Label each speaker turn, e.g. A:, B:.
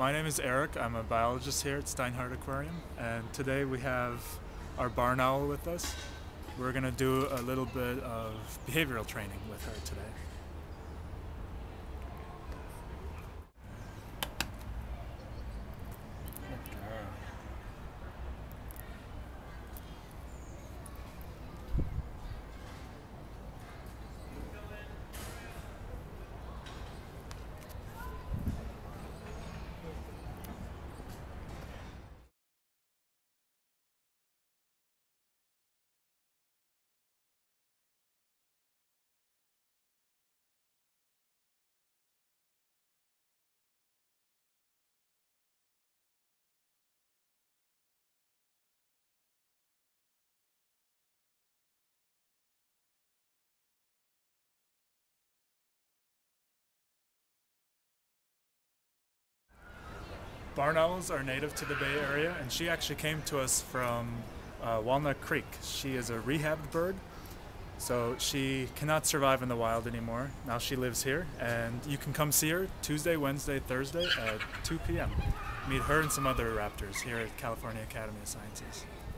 A: My name is Eric. I'm a biologist here at Steinhardt Aquarium, and today we have our barn owl with us. We're going to do a little bit of behavioral training with her today. Barn owls are native to the Bay Area, and she actually came to us from Walnut Creek. She is a rehabbed bird, so she cannot survive in the wild anymore. Now she lives here, and you can come see her Tuesday, Wednesday, Thursday at 2 p.m. Meet her and some other raptors here at California Academy of Sciences.